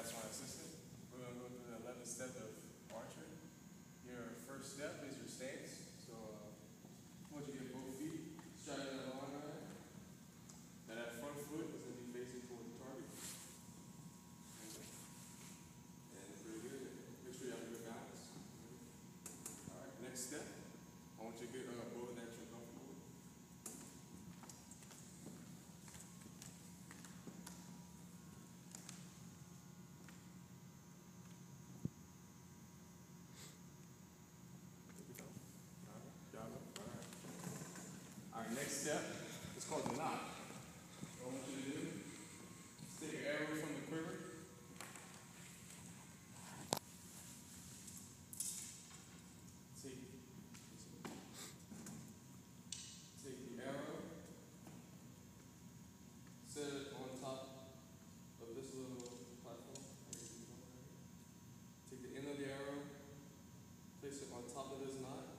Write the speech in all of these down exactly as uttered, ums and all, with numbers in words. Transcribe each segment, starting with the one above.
that's my assistant. We're going to go through the eleventh step of archery. Your first step is your stance. So uh, once you get both feet straddling that line right, now that front foot is going to be facing toward the target. And pretty good. Make sure you have a good balance. All right, next step. I want you to get a uh, bow that you're comfortable with. All right, next step is called the knot. What I want you to do is take an arrow from the quiver. Take, take the arrow, set it on top of this little platform. Take the end of the arrow, place it on top of this knot.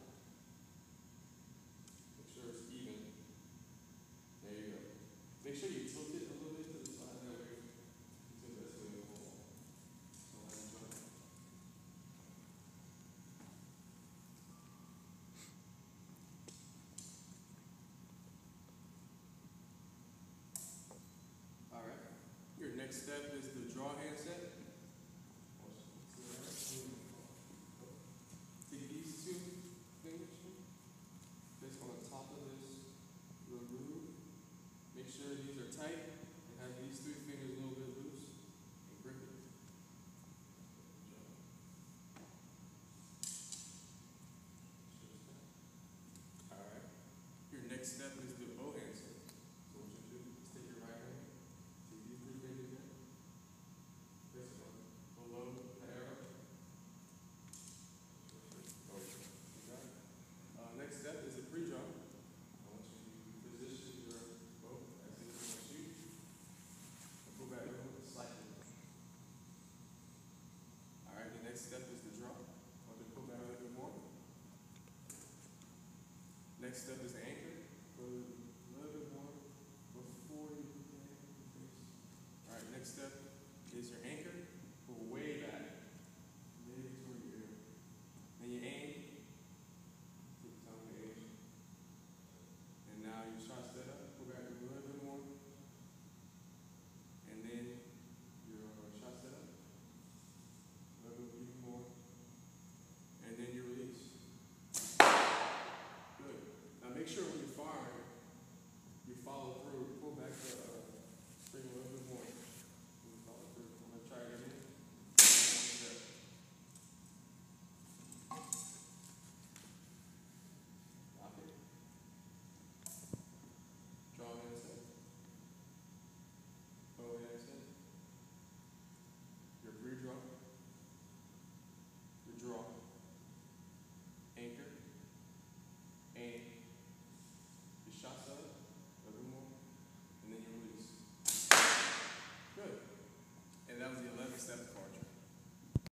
Make sure it's even. There you go. Make sure you tilt it a little bit to the side, that way it's the best way to hold on. So let's try. All right. Your next step is the draw hand set. Take these two fingers, place on the top of this little groove. Make sure these are tight and have these three fingers a little bit loose and grip it. All right. Your next step is the bow hand set. So what you do is take your right hand, take these three fingers in, place it on below the arrow. Uh, next step is the pre-draw. I want you to position your bow as if you want to shoot. And pull back over slightly. Alright, the next step is the draw. I want you to pull back a little bit more. Next step is the